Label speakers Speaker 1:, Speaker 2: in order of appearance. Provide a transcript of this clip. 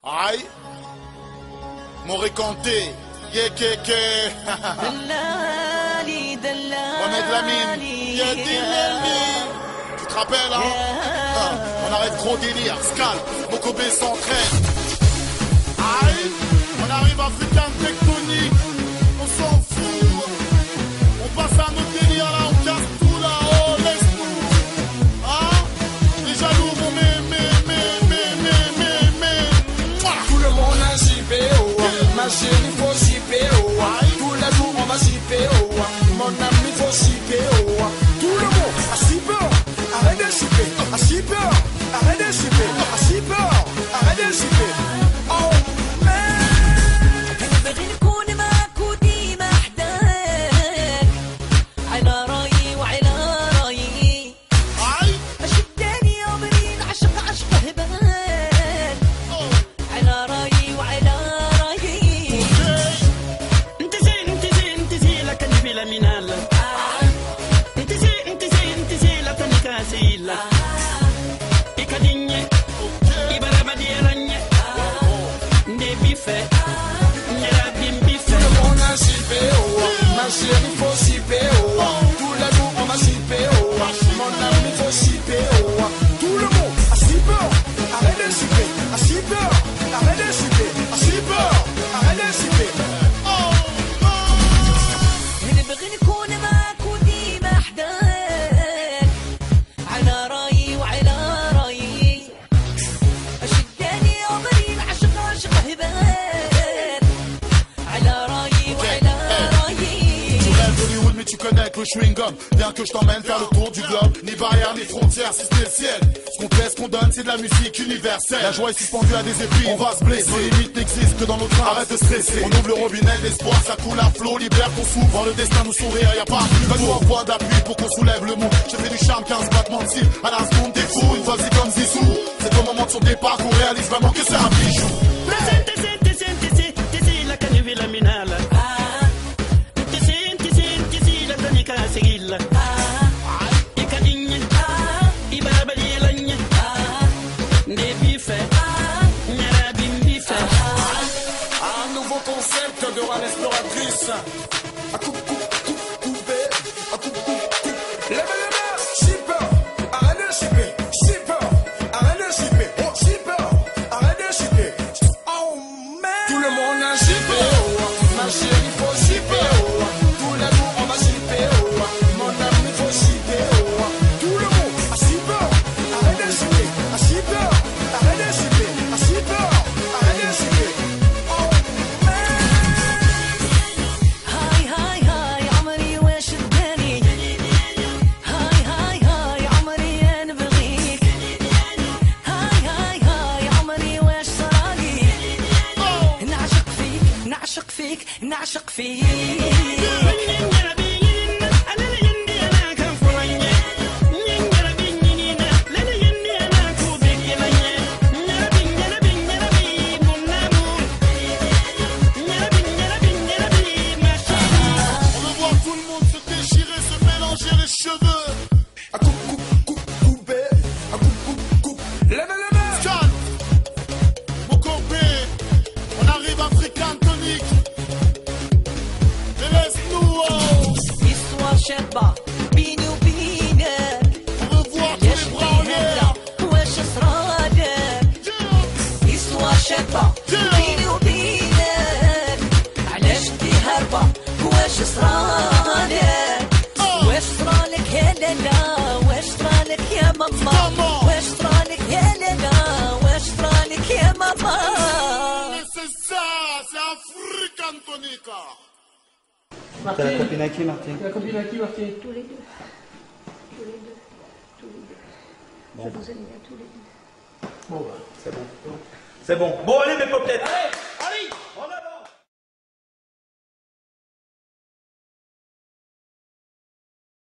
Speaker 1: Aïe, Maurice Conté, yékéké.
Speaker 2: دلالي دلالي
Speaker 1: Mohamed Lamine, y'a Dilelmi. Tu te rappelles, hein? On arrête trop délire, Scal, Mokobé s'entraîne. Aïe, on arrive africain tectonique. On s'en fout. On passe à notre délire là, on casse tout là. Oh, laisse-nous. Hein? Les jaloux vont
Speaker 3: Tout le monde a zippé, oh. Ma chérie faut zipper, oh. Tous les jours on va zipper, oh. Mon ami faut zipper, oh. Tout le monde a zipper. Arrête de zipper, a zipper. Arrête de zipper, a zipper. Arrête de zipper. Oh man.
Speaker 2: نبغي نكون معك وديما حداك على رايي وعلى رايي
Speaker 1: Aïe.
Speaker 2: اشداني عمري نعشق عشق هبال على رايي وعلى رايي
Speaker 4: انت زي لك النبيلة من هلا انت زي لك نكاسيلا ikadinye ibarabadi elanye ndebife nyerabimbife
Speaker 3: Tout le monde a zippé, oh. Ma chérie faut zipper, oh. Tous les jours on va zipper, oh. Mon ami faut zipper, oh. Tout le monde a zipper. Arrête de zipper, a zipper. Arrête de zipper, a zipper. Arrête de zipper.
Speaker 2: نبغي نكون معك وديما حداك على رايي وعلى رايي اشداني عمري نعشق عشق هبال على رايي وعلى رايي
Speaker 1: Tu rêves d'Hollywood mais tu connais que le chewing-gum. Bien que je t'emmène faire le tour du globe. Ni barrière ni frontières si ce n'est le ciel. Ce qu'on fait, ce qu'on donne c'est de la musique universelle. La joie est suspendue à des épines, on va se blesser. Nos limites n'existent que dans notre train, arrête de stresser. On ouvre le robinet, l'espoir ça coule à flot. Libère ton souffle, voir le destin nous sourire. Y'a pas plus que nous en point d'appui pour qu'on soulève le monde. J'ai fait du charme, 15 battements de cils. À la seconde t'es fou, une fois c'est comme Zizou. C'est au moment de son départ qu'on réalise vraiment que c'est un bijou.
Speaker 4: تسي لك النبيلة من هلا تسي لك نكاسيلا ikadinye ibarabadi elanye ndebife nyerabimbife
Speaker 3: Un nouveau concept de Rale Exploratrice. À coupé. À coupe. Lève les mains. Zipper. Arrête de zipper. Zipper. Arrête de zipper. Oh, zipper. Arrête de zipper. Oh man. Tout le monde a zippé, oh. Ma chérie faut zipper, oh. Tous les jours on va zipper, oh. Mon ami faut zipper, oh. Tout le monde a zipper. Arrête de zipper. A zipper. Arrête de zipper. A zipper. Arrête de zipper. Oh man.
Speaker 2: هاي عمري واش اداني هاي عمري انا بغيك هاي عمري واش صرالي نعشق فيك
Speaker 1: On veut voir tout le monde se déchirer, se mélanger les cheveux.
Speaker 3: À coupé. À coupe. Lève les mains.
Speaker 1: Scal, Mokobé, on arrive africain tonique. Et laisse-nous, oh.
Speaker 2: histoire شابة بيني وبينك
Speaker 1: On veut voir tous
Speaker 2: ليش
Speaker 1: les bras en l'air.
Speaker 2: هلا واش صرالك histoire شابة بيني وبينك علاش انتي هاربة واش صرالك واش صرالك يا لالا واش صرالك يا ماما واش صرالك يا لالا واش صرالك يا ماما
Speaker 1: Mais c'est ça, c'est africain tonique.
Speaker 5: T'as la copine à qui, Martin?
Speaker 4: La copine à qui, Martin?
Speaker 6: Tous les deux. Je vous aime bien tous les deux.
Speaker 4: Bon,
Speaker 5: C'est bon. C'est bon. Bon, allez, mes popettes.